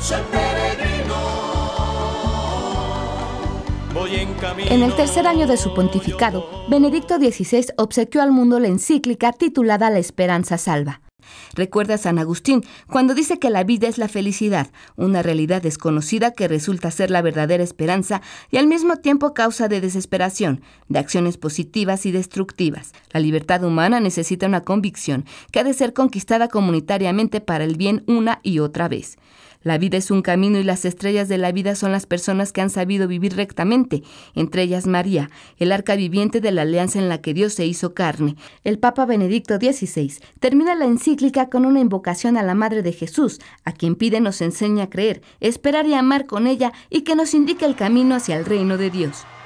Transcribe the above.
soy peregrino, voy en camino. En el tercer año de su pontificado, Benedicto XVI obsequió al mundo la encíclica titulada La esperanza salva. Recuerda a San Agustín cuando dice que la vida es la felicidad, una realidad desconocida que resulta ser la verdadera esperanza y al mismo tiempo causa de desesperación, de acciones positivas y destructivas. La libertad humana necesita una convicción que ha de ser conquistada comunitariamente para el bien una y otra vez. La vida es un camino y las estrellas de la vida son las personas que han sabido vivir rectamente, entre ellas María, el arca viviente de la alianza en la que Dios se hizo carne. El Papa Benedicto XVI termina la encíclica con una invocación a la Madre de Jesús, a quien pide nos enseñe a creer, esperar y amar con ella y que nos indique el camino hacia el reino de Dios.